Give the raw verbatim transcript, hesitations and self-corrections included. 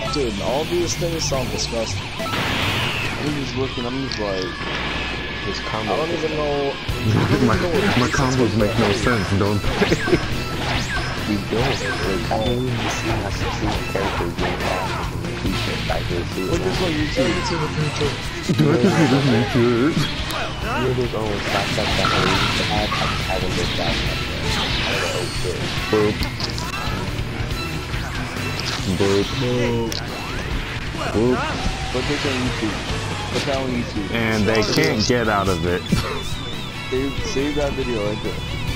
Dude, all these things sound disgusting. I'm just looking, I'm just like, this combo. I don't even know. my, my combos make no sense, don't they? You don't. Like, I don't even see how to choose characters in that feature. Like, this is. Look, this on YouTube. Do I just need this nature? You're just always stop that that way. You have to have a look back at that. Oh, shit. Boop. Boop. Boop. Put this on YouTube. Put that on YouTube. And they can't get out of it. Save, save that video right there.